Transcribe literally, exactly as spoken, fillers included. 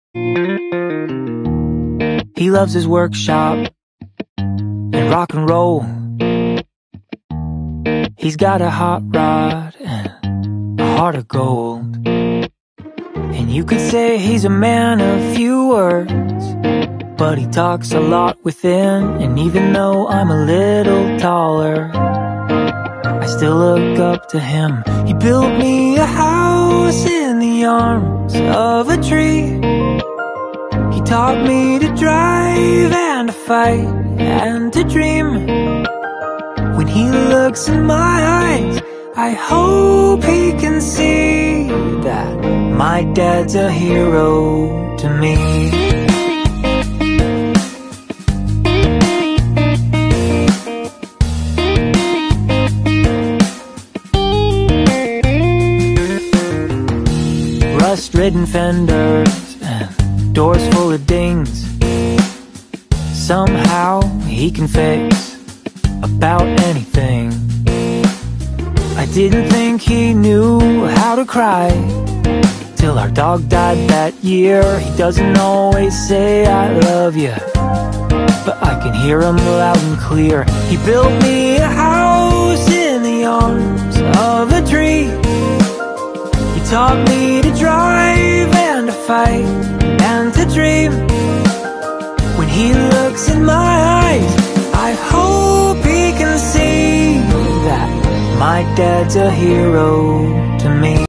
He loves his workshop and rock and roll. He's got a hot rod and a heart of gold. And you could say he's a man of few words, but he talks a lot within. And even though I'm a little taller, I still look up to him. He built me a house in the arms of a tree. He taught me to drive and to fight and to dream. When he looks in my eyes, I hope he can see that my dad's a hero to me. Rust-ridden fenders and doors full of dings. Somehow he can fix about anything. I didn't think he knew how to cry till our dog died that year. He doesn't always say I love you, but I can hear him loud and clear. He built me a house in the arms of a tree. He taught me to drive and to fight and to dream. When he looks in my eyes, I hope he can see that my dad's a hero to me.